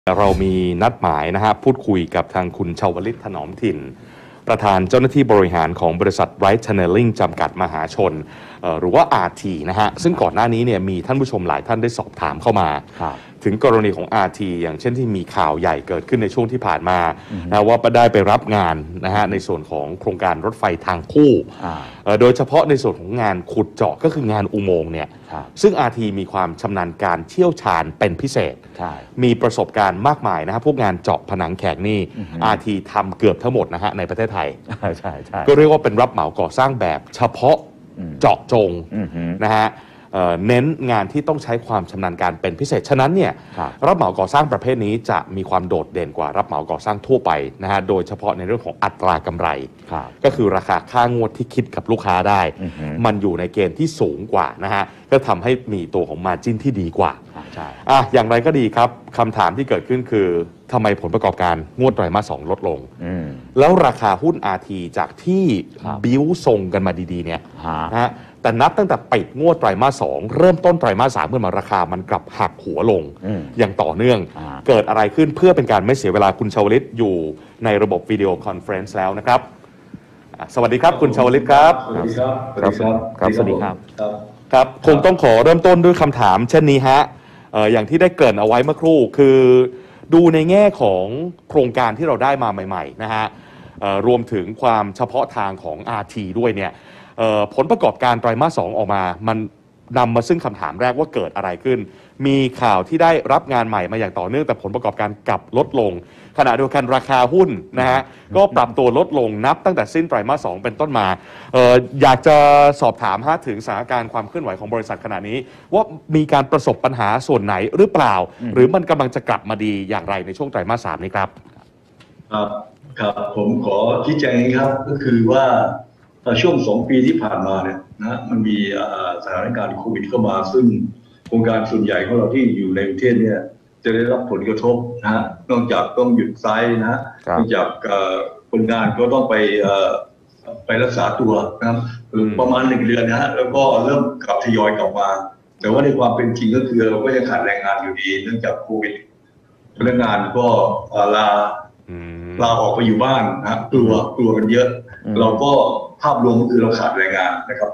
เรามีนัดหมายนะฮะพูดคุยกับทางคุณชาวลิตถนอมถิ่นประธานเจ้าหน้าที่บริหารของบริษัท Right Channeling จำกัดมหาชนหรือว่า RT นะฮะซึ่งก่อนหน้านี้เนี่ยมีท่านผู้ชมหลายท่านได้สอบถามเข้ามาถึงกรณีของ RT อย่างเช่นที่มีข่าวใหญ่เกิดขึ้นในช่วงที่ผ่านมานะว่าได้ไปรับงานนะฮะในส่วนของโครงการรถไฟทางคู่โดยเฉพาะในส่วนของงานขุดเจาะก็คืองานอุโมงค์เนี่ยซึ่ง RT มีความชำนาญการเชี่ยวชาญเป็นพิเศษมีประสบการณ์มากมายนะฮะพวกงานเจาะผนังแข็งนี่ RT ทำเกือบทั้งหมดนะฮะในประเทศไทยก็เรียกว่าเป็นรับเหมาก่อสร้างแบบเฉพาะเจาะจงนะฮะเน้นงานที่ต้องใช้ความชำนาญการเป็นพิเศษฉะนั้นเนี่ยรับเหมาก่อสร้างประเภทนี้จะมีความโดดเด่นกว่ารับเหมาก่อสร้างทั่วไปนะฮะโดยเฉพาะในเรื่องของอัตรากำไรก็คือราคาค่างวดที่คิดกับลูกค้าได้มันอยู่ในเกณฑ์ที่สูงกว่านะฮะก็ทำให้มีตัวของมาร์จิ้นที่ดีกว่าอย่างไรก็ดีครับคำถามที่เกิดขึ้นคือทำไมผลประกอบการงวดไตรมาส 2ลดลงแล้วราคาหุ้น RT จากที่บิ้วทรงกันมาดีๆเนี่ยนะฮะแต่นับตั้งแต่ปิดงวดไตรมาส 2เริ่มต้นไตรมาส 3ขึ้นมาราคามันกลับหักหัวลงอย่างต่อเนื่องเกิดอะไรขึ้นเพื่อเป็นการไม่เสียเวลาคุณชาวลิตอยู่ในระบบวิดีโอคอนเฟรนซ์แล้วนะครับสวัสดีครับคุณชาวลิตครับสวัสดีครับสวัสดีครับครับคงต้องขอเริ่มต้นด้วยคำถามเช่นนี้ฮะอย่างที่ได้เกริ่นเอาไว้เมื่อครู่คือดูในแง่ของโครงการที่เราได้มาใหม่ๆนะฮะรวมถึงความเฉพาะทางของ RT ด้วยเนี่ยผลประกอบการไตรมาส 2ออกมามันนำมาซึ่งคำถามแรกว่าเกิดอะไรขึ้นมีข่าวที่ได้รับงานใหม่มาอย่างต่อเนื่องแต่ผลประกอบการกลับลดลงขณะเดียวกันราคาหุ้นนะฮะก็ปรับตัวลดลงนับตั้งแต่สิ้นไตรมาส 2เป็นต้นมาอยากจะสอบถามถึงสถานการณ์ความเคลื่อนไหวของบริษัทขณะนี้ว่ามีการประสบปัญหาส่วนไหนหรือเปล่าหรือมันกำลังจะกลับมาดีอย่างไรในช่วงไตรมาส 3นี้ครับครับผมขอชี้แจงครับก็คือว่าช่วง2 ปีที่ผ่านมาเนี่ยนะมันมีสถานการณ์โควิดเข้ามาซึ่งโครงการส่วนใหญ่ของเราที่อยู่ในประเทศเนี่ยจะได้รับผลกระทบนะฮะนอกจากต้องหยุดไซต์นะนอกจากคนงานก็ต้องไปรักษาตัวนะครับประมาณ1 เดือนนะฮะแล้วก็เริ่มกลับทยอยกลับมาแต่ว่าในความเป็นจริงก็คือเราก็ยังขาดแรงงานอยู่ดีเนื่องจากโควิดพนักงานก็ลาออกไปอยู่บ้านนะกลัวกันเยอะเราก็ภาพรวมคือเราขาดแรงงานนะครับ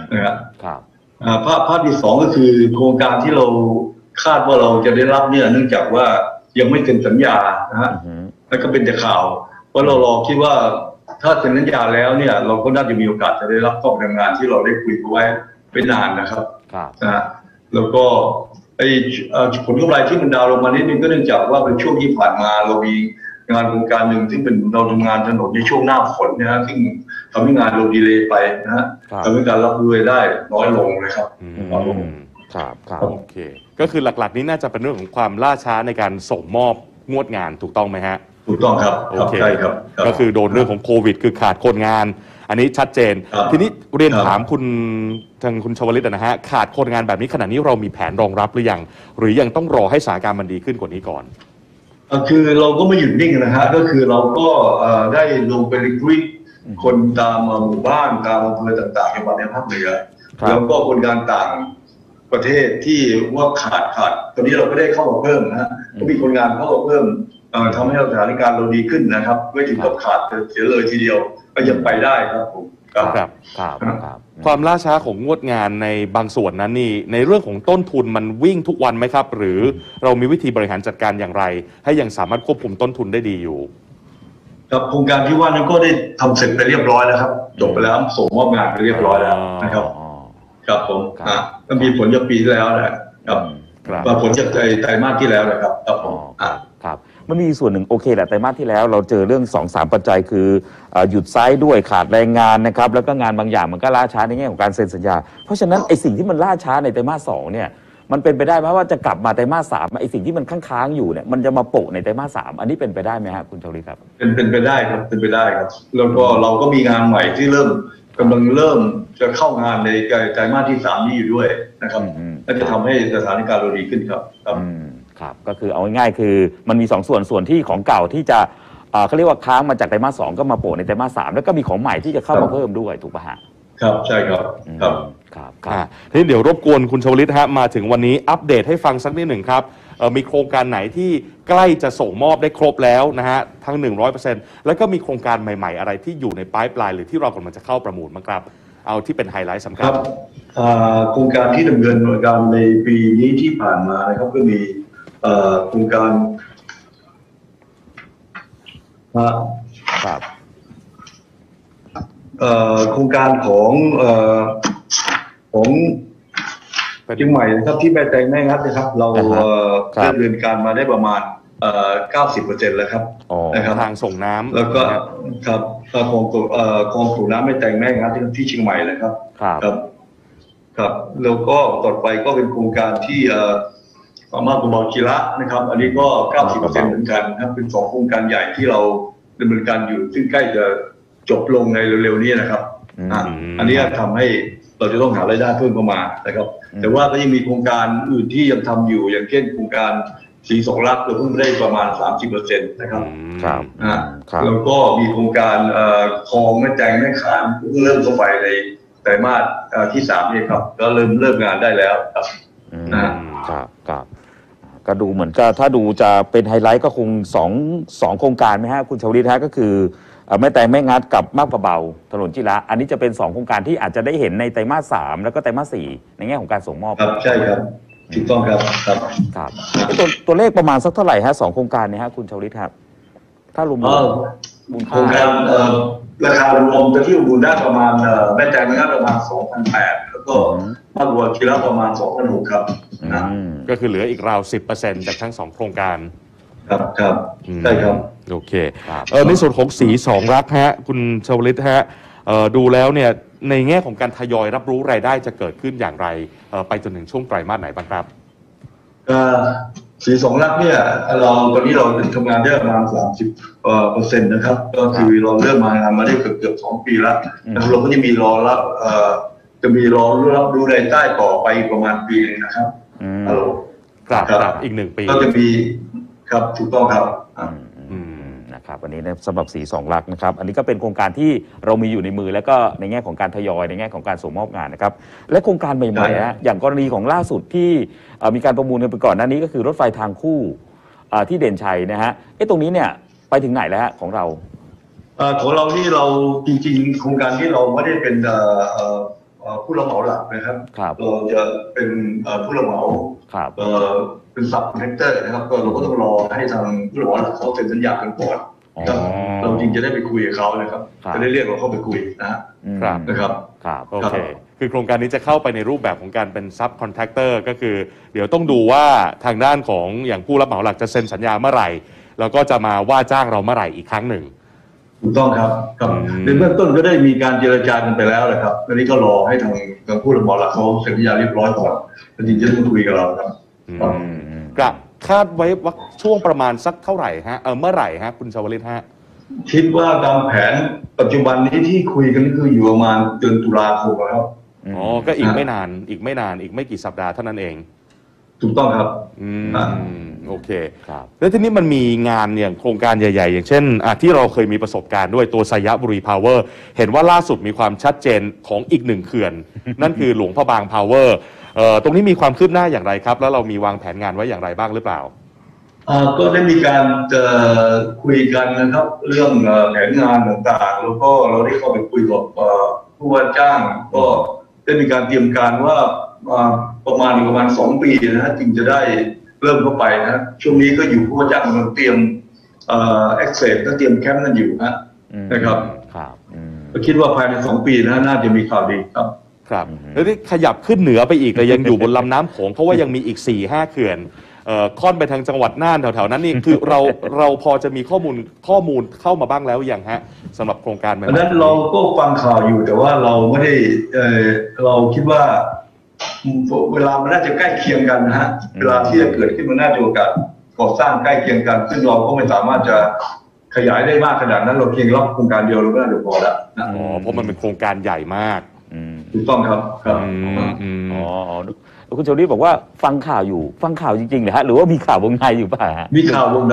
ภาพที่2ก็คือโครงการที่เราคาดว่าเราจะได้รับเนี่ยเนื่องจากว่ายังไม่เซ็นสัญญานะฮะแล้วก็เป็นแต่ข่าวเพราะเรารอคิดว่าถ้าเซ็นสัญญาแล้วเนี่ยเราก็น่าจะมีโอกาสจะได้รับข้อแรงงานที่เราได้คุยไว้เป็นนานนะครับนะแล้วก็ผลกำไรที่มันดาวลงมานิดนึงก็เนื่องจากว่าเป็นช่วงที่ผ่านมาเรามีงานโครงการหนึ่งที่เป็นเราทำงานถนนในช่วงหน้าฝนนะฮะซึ่งทำให้งานเราดีเลย์ไปนะฮะทำให้การรับรู้ได้น้อยลงเลยครับครับโอเคก็คือหลักๆนี้น่าจะเป็นเรื่องของความล่าช้าในการส่งมอบงวดงานถูกต้องไหมฮะถูกต้องครับโอเคก็คือโดนเรื่องของโควิดคือขาดคนงานอันนี้ชัดเจนทีนี้เรียนถามคุณชวลิตนะฮะขาดคนงานแบบนี้ขณะนี้เรามีแผนรองรับหรือยังหรือยังต้องรอให้สถานการณ์มันดีขึ้นกว่านี้ก่อนคือเราก็ไม่หยุดนิ่งนะฮะก็คือเราก็ได้ลงไปรีครูทคนตามหมู่บ้านตามอำเภอต่างๆจังหวัดในภาคเหนือแล้วก็คนงานต่างประเทศที่ว่าขาดตอนนี้เราก็ได้เข้ามาเพิ่มนะฮะก็มีคนงานเข้ามาเพิ่มทำให้สถานการณ์เราดีขึ้นนะครับไม่ถึงกับขาดเสียเลยทีเดียวก็ยังไปได้ครับผมครับความล่าช้าของงวดงานในบางส่วนนั้นนี่ในเรื่องของต้นทุนมันวิ่งทุกวันไหมครับหรือเรามีวิธีบริหารจัดการอย่างไรให้ยังสามารถควบคุมต้นทุนได้ดีอยู่ครับโครงการที่ว่านั้นก็ได้ทำเสร็จไปเรียบร้อยแล้วครับจบไปแล้วส่งมอบงานไปเรียบร้อยแล้วนะครับครับผมก็มีผลจากปีที่แล้วนะครับผลจากไตรมาสที่แล้วนะครับครับผมครับมันมีส่วนหนึ่งโอเคแหละไตรมาสที่แล้วเราเจอเรื่อง 2-3 ปัจจัยคือหยุดไซต์ด้วยขาดแรงงานนะครับแล้วก็งานบางอย่างมันก็ล่าช้าในแง่ของการเซ็นสัญญาเพราะฉะนั้นไอ้สิ่งที่มันล่าช้าในไตรมาส 2เนี่ยมันเป็นไปได้ไหมว่าจะกลับมาไตรมาส 3ไอ้สิ่งที่มันค้างอยู่เนี่ยมันจะมาโปะในไตรมาส 3อันนี้เป็นไปได้ไหมครับคุณชวลิตครับเป็นไปได้ครับเป็นไปได้ครับแล้วก็เราก็มีงานใหม่ที่กำลังเริ่มจะเข้างานในไตรมาสที่ 3นี้อยู่ด้วยนะครับและจะทำให้สถานการณ์เราดีขึ้นครับครับก็คือเอาง่ายๆคือมันมี2 ส่วนที่ของเก่าที่จะเขาเรียกว่าค้างมาจากไตรมาส 2ก็มาโปะในไตรมาส 3แล้วก็มีของใหม่ที่จะเข้ามาเพิ่มด้วยถูกป่ะฮะครับใช่ครับทีนี้เดี๋ยวรบกวนคุณชวลิตฮะมาถึงวันนี้อัปเดตให้ฟังสักนิดหนึ่งครับมีโครงการไหนที่ใกล้จะส่งมอบได้ครบแล้วนะฮะทั้ง 100% แล้วก็มีโครงการใหม่ๆอะไรที่อยู่ในไพป์ไลน์หรือที่เรากำลังจะเข้าประมูลบ้างครับเอาที่เป็นไฮไลท์สำคัญครับโครงการที่ดำเนินการในปีนี้ที่ผ่านมานะครับก็มีโครงการครับโครงการของเชียงใหม่นะครับที่แม่แตงแม่งัดนะครับเราดำเนินการมาได้ประมาณ90%แล้วครับนะครับทางส่งน้ำแล้วก็ครับคลองส่งน้ำแม่แตงแม่งัดที่เชียงใหม่เลยครับครับแล้วก็ต่อไปก็เป็นโครงการที่มาบุญบอกกีฬานะครับอันนี้ก็90%เหมือนกันครับเป็น2โครงการใหญ่ที่เราดำเนินการอยู่ซึ่งใกล้จะจบลงในเร็วๆนี้นะครับอันนี้ทำให้เราจะต้องหารายได้เพิ่มเข้ามานะครับแต่ว่าก็ยังมีโครงการอื่นที่ยังทำอยู่อย่างเช่นโครงการสีสองลักเราเพิ่งได้ประมาณ 30% นะครับแล้วก็มีโครงการคลองแม่แตงแม่ขามเพิ่งเริ่มเข้าไปในไตรมาสที่3นี่ครับก็เริ่มงานได้แล้วครับครับก็ดูเหมือนก็ถ้าดูจะเป็นไฮไลท์ก็คงสองโครงการไหมฮะคุณชวลิตฮะก็คือแม่แตงแม่งัดกับมาบกระเบาถนนจิระอันนี้จะเป็น2โครงการที่อาจจะได้เห็นในไตรมาส3แล้วก็ไตรมาส4ในแง่ของการส่งมอบครับใช่ครับถูกต้องครับตัวเลขประมาณสักเท่าไหร่ฮะ2โครงการเนี่ยฮะคุณชวลิตครับถ้ารวมมูลค่าโครงการราคารวมจะที่มูลได้ประมาณแม่แตงแม่งัดประมาณ 2,800 แล้วก็มาบกระเบาจิระประมาณ 2,600 ครับก็คือเหลืออีกราว 10% จากทั้ง2โครงการครับใช่ครับโอเคในส่วนของสีสองรักฮะคุณชวลิตฮะดูแล้วเนี่ยในแง่ของการทยอยรับรู้รายได้จะเกิดขึ้นอย่างไรไปจนถึงช่วงไตรมาสไหนบ้างครับสีสองรักเนี่ยตอนนี้เราทำงานได้ประมาณ30%นะครับก็คือเราเริ่มมาได้เกือบ2 ปีแล้วเราก็จะมีรอรับรับรู้รายได้ต่อไปประมาณปีนึงนะครับครับอีก1 ปีก็จะมีครับถูกต้องครับนะครับวันนี้สำหรับสีสองลักนะครับอันนี้ก็เป็นโครงการที่เรามีอยู่ในมือแล้วก็ในแง่ของการทยอยในแง่ของการส่งมอบงานนะครับและโครงการใหม่ๆนะอย่างกรณีของล่าสุดที่มีการประมูลกันไปก่อนหน้านี้ก็คือรถไฟทางคู่ที่เด่นชัยนะฮะตรงนี้เนี่ยไปถึงไหนแล้วของเรานี่เราจริงๆโครงการที่เราไม่ได้เป็นผู้รับเหมาหลักนะครับเราจะเป็นผู้รับเหมาเป็นซับคอนแทคเตอร์นะครับก็เราก็ต้องรอให้ทางผู้รับเหมาเขาเซ็นสัญญากันก่อนเราจริงจะได้ไปคุยกับเขานะครับจะได้เรียกเราเข้าไปคุยนะครับโอเคคือโครงการนี้จะเข้าไปในรูปแบบของการเป็นซับคอนแทคเตอร์ก็คือเดี๋ยวต้องดูว่าทางด้านของอย่างผู้รับเหมาหลักจะเซ็นสัญญาเมื่อไหร่แล้วก็จะมาว่าจ้างเราเมื่อไหร่อีกครั้งหนึ่งถูกต้องครับในเบื้องต้นก็ได้มีการเจรจากันไปแล้วนะครับตอนนี้ก็รอให้ทางผู้รับเหมาหลักเขาเซ็นสัญญาเรียบร้อยก่อนแล้วจริงจะมาคุยกับเราครับคาดไว้ว่าช่วงประมาณสักเท่าไหร่ฮะเมื่อไหร่ฮะคุณชวลิตฮะคิดว่าตามแผนปัจจุบันนี้ที่คุยกันก็คืออยู่ประมาณเดือนตุลาคมครับก็อีกไม่นานอีกไม่กี่สัปดาห์เท่านั้นเองถูกต้องครับโอเคครับแล้วทีนี้มันมีงานอย่างโครงการใหญ่ๆอย่างเช่นที่เราเคยมีประสบการณ์ด้วยตัวสยบุรีพาวเวอร์เห็นว่าล่าสุดมีความชัดเจนของอีก1 เขื่อนนั่นคือหลวงพระบางพาวเวอร์ตรงนี้มีความคืบหน้าอย่างไรครับแล้วเรามีวางแผนงานไว้อย่างไรบ้างหรือเปล่าก็ได้มีการคุยกันนะครับเรื่องแผนงานต่างๆแล้วก็เราได้เข้าไปคุยกับผู้ว่าจ้างก็ได้มีการเตรียมการว่าประมาณ2 ปีนะฮะจึงจะได้เริ่มเข้าไปนะช่วงนี้ก็อยู่ผู้ว่าจ้างกำลังเตรียมaccess และเตรียมแคมป์นั่นอยู่นะครับก็คิดว่าภายใน2 ปีนะน่าจะมีข่าวดีครับแล้วที่ขยับขึ้นเหนือไปอีกเลยยังอยู่บนลำน้ำโขงเพราะว่ายังมีอีก 4-5 เขื่อนค่อนไปทางจังหวัดน่านแถวๆนั้นนี่คือเราพอจะมีข้อมูลเข้ามาบ้างแล้วอย่างฮะสำหรับโครงการนั้นเราก็ฟังข่าวอยู่แต่ว่าเราไม่ได้เราคิดว่าเวลามันน่าจะใกล้เคียงกันนะฮะเวลาที่จะเกิดขึ้นมันน่าจะโอกาสก่อสร้างใกล้เคียงกันซึ่งเราก็ไม่สามารถจะขยายได้มากขนาดนั้นเราเพียงรับโครงการเดียวเราก็น่าจะพอแล้วนะเพราะมันเป็นโครงการใหญ่มากถูกต้องครับคุณชวลิตบอกว่าฟังข่าวจริงๆเหรอฮะหรือว่ามีข่าววงในอยู่ป่ะฮะมีข่าววงใน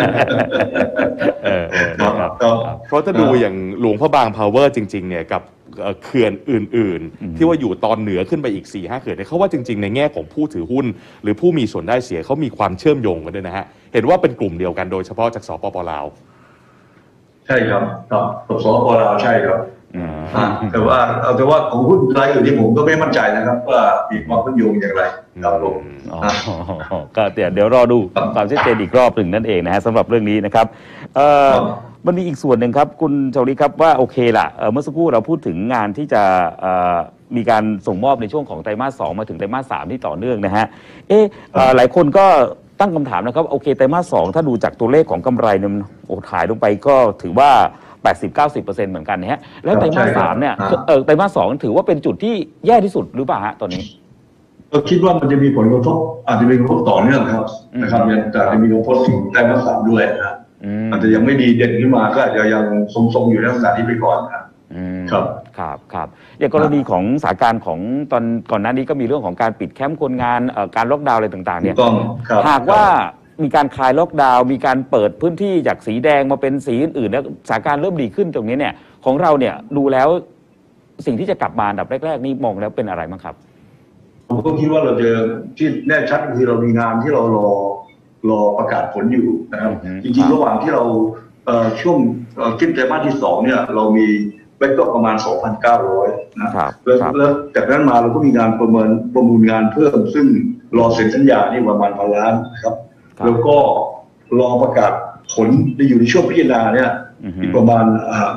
เพราะถ้าดูอย่างหลวงพระบางพาวเวอร์จริงๆเนี่ยกับเขื่อนอื่นๆที่ว่าอยู่ตอนเหนือขึ้นไปอีก 4-5 เขื่อนเนี่ยเขาว่าจริงๆในแง่ของผู้ถือหุ้นหรือผู้มีส่วนได้เสียเขามีความเชื่อมโยงกันด้วยนะฮะเห็นว่าเป็นกลุ่มเดียวกันโดยเฉพาะจากสปป.ลาวใช่ครับครับกับสปป.ลาวใช่ครับแต่ว่าของหุ้นรายอื่นที่ผมก็ไม่มั่นใจนะครับว่ามีความเชื่อมโยงอย่างไรครับผมก็เดี๋ยวรอดูความชัดเจนอีกรอบหนึ่งนั่นเองนะฮะสำหรับเรื่องนี้นะครับมันมีอีกส่วนหนึ่งครับคุณชวลิตครับว่าโอเคล่ะเมื่อสักครู่เราพูดถึงงานที่จะมีการส่งมอบในช่วงของไตรมาส 2มาถึงไตรมาส 3ที่ต่อเนื่องนะฮะหลายคนก็ตั้งคำถามนะครับโอเคไตรมาส 2ถ้าดูจากตัวเลขของกำไรเนี่ยถ่ายลงไปก็ถือว่า 80-90% เหมือนกันนะฮะแล้วไตรมาส 3เนี่ยไตรมาส 2ถือว่าเป็นจุดที่แย่ที่สุดหรือเปล่าฮะตอนนี้ก็คิดว่ามันจะมีผลกระทบอาจจะเป็นผลกระทบต่อเนื่องครับนะครับแต่จะมีผลกระทบถึงไตรมาส 3ด้วยนะอาจจะยังไม่ดีเด่นขึ้นมาก็อาจจะยังทรงๆอยู่ในลักษณะนี้ไปก่อนครับอย่างกรณีของสถานการณ์ของตอนก่อนหน้านี้ก็มีเรื่องของการปิดแคมป์คนงานการล็อกดาวน์อะไรต่างๆเนี่ยหากว่ามีการคลายล็อกดาวน์มีการเปิดพื้นที่จากสีแดงมาเป็นสีอื่นๆแล้วสถานการณ์เริ่มดีขึ้นตรงนี้เนี่ยของเราเนี่ยดูแล้วสิ่งที่จะกลับมาอันดับแรกๆนี่มองแล้วเป็นอะไรบ้างครับผมก็คิดว่าเราจะที่แน่ชัดคือเรามีงานที่เรารอประกาศผลอยู่นะครับจริงๆระหว่างที่เราช่วงขึ้นไตรมาสที่ 2เนี่ยเรามีแบ็กก็ประมาณ 2,900 นะครับแล้วจากนั้นมาเราก็มีงานประมูลงานเพิ่มซึ่งรอเซ็นสัญญานี่ประมาณ1,000 ล้านนะครับแล้วก็รอประกาศผลที่อยู่ในช่วงพิจารณาเนี่ยอีกประมาณ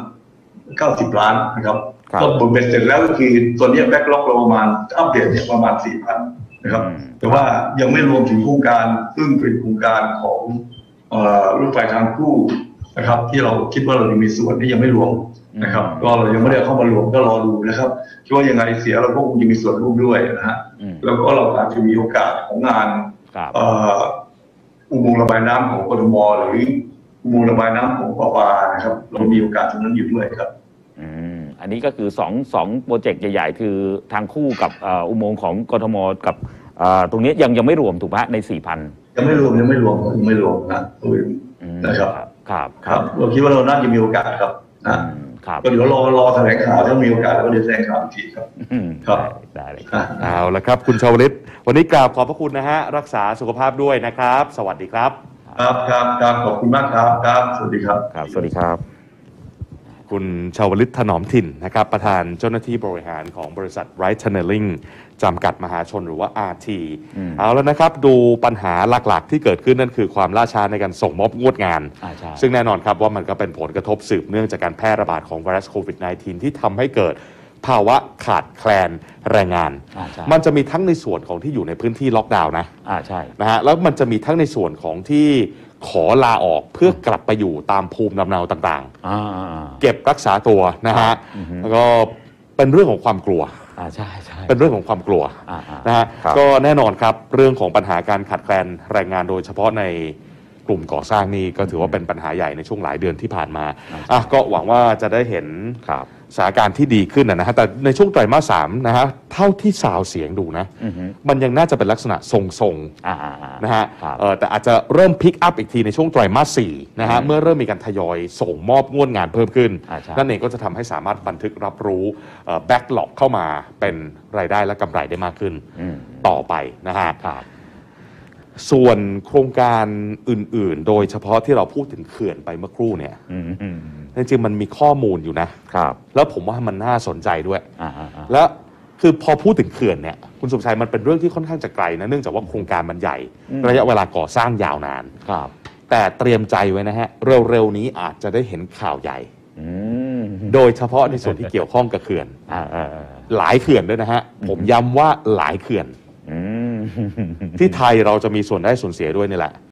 90 ล้านนะครับก็เบ็ดเสร็จแล้วก็คือตัวนี้แบ็กล็อกเราประมาณอัปเดตเนี่ยประมาณ 4,000 นะครับแต่ว่ายังไม่รวมถึงโครงการซึ่งเป็นโครงการของรถไฟทางคู่นะครับที่เราคิดว่าเรายังมีส่วนที่ยังไม่รวมนะครับก็เรายังไม่ได้เข้ามารวมก็รอดูนะครับคิดว่ายังไงเสียเราก็คงจะมีส่วนร่วมด้วยนะฮะแล้วก็เราอาจจะมีโอกาสของงานอุโมงค์ระบายน้ำของกทมหรืออุโมงค์ระบายน้ำของปปานะครับเรามีโอกาสตรงนั้นอยู่ด้วยครับอันนี้ก็คือ2โปรเจกต์ใหญ่ๆคือทางคู่กับอุโมงค์ของกทมกับตรงนี้ยังไม่รวมถูกไหมใน 4,000 ยังไม่รวมนะครับเราคิดว่าเราน่าจะมีโอกาสครับก็เดี๋ยวรอแถลงข่าวถ้ามีโอกาสก็เดี๋ยวแถลงข่าวอีกทีครับได้เลยครับเอาละครับคุณชวลิตวันนี้กราบขอบพระคุณนะฮะรักษาสุขภาพด้วยนะครับสวัสดีครับครับขอบคุณมากครับสวัสดีครับสวัสดีครับคุณชวลิตถนอมถิ่นนะครับประธานเจ้าหน้าที่บริหารของบริษัท Right Channeling จำกัดมหาชนหรือว่า RT เอาแล้วนะครับดูปัญหาหลักๆที่เกิดขึ้นนั่นคือความล่าช้าในการส่งมอบงวดงานซึ่งแน่นอนครับว่ามันก็เป็นผลกระทบสืบเนื่องจากการแพร่ระบาดของไวรัสโควิด -19 ที่ทำให้เกิดภาวะขาดแคลนแรงงานมันจะมีทั้งในส่วนของที่อยู่ในพื้นที่ล็อกดาวน์นะใช่นะฮะแล้วมันจะมีทั้งในส่วนของที่ขอลาออกเพื่อกลับไปอยู่ตามภูมิลำเนาต่างๆเก็บรักษาตัวนะฮะแล้วก็เป็นเรื่องของความกลัวใช่เป็นเรื่องของความกลัวนะฮะก็แน่นอนครับเรื่องของปัญหาการขาดแคลนแรงงานโดยเฉพาะในกลุ่มก่อสร้างนี่ก็ถือว่าเป็นปัญหาใหญ่ในช่วงหลายเดือนที่ผ่านมาก็หวังว่าจะได้เห็นสถานการณ์ที่ดีขึ้นนะฮะแต่ในช่วงไตรมาส 3นะฮะเท่าที่ซาวเสียงดูนะมันยังน่าจะเป็นลักษณะทรงๆนะฮะแต่อาจจะเริ่มพิกอัพอีกทีในช่วงไตรมาส 4นะฮะเมื่อเริ่มมีการทยอยส่งมอบงวดงานเพิ่มขึ้นนั่นเองก็จะทำให้สามารถบันทึกรับรู้แบ็กหลอกเข้ามาเป็นรายได้และกำไรได้มากขึ้นต่อไปนะฮะส่วนโครงการอื่นๆโดยเฉพาะที่เราพูดถึงเขื่อนไปเมื่อครู่เนี่ยจริงๆมันมีข้อมูลอยู่นะครับแล้วผมว่ามันน่าสนใจด้วยแล้วคือพอพูดถึงเขื่อนเนี่ยคุณสุภชัยมันเป็นเรื่องที่ค่อนข้างจะไกลนะเนื่องจากว่าโครงการมันใหญ่ระยะเวลาก่อสร้างยาวนานแต่เตรียมใจไว้นะฮะเร็วๆนี้อาจจะได้เห็นข่าวใหญ่โดยเฉพาะในส่วนที่เกี่ยวข้องกับเขื่อนหลายเขื่อนด้วยนะฮะผมย้ำว่าหลายเขื่อนที่ไทยเราจะมีส่วนได้ส่วนเสียด้วยนี่แหละ